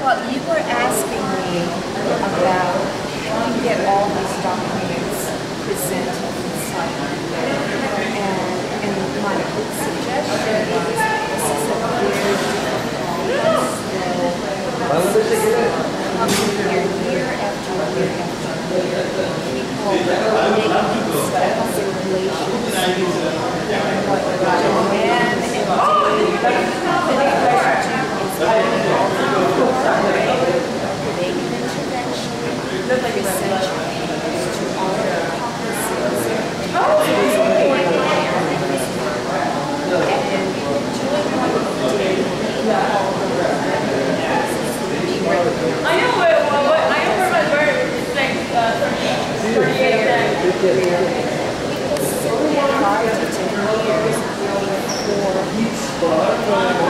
Well, you were asking me about how you get all these documents presented and signed. And my suggestion was this is a very difficult process. Coming here year after year after year. People making mistakes in relation to what Joanne and David make an intervention, present changes to all the policies, and doing what we did in all I know where my bird is like 38 times. It's so hard to take years before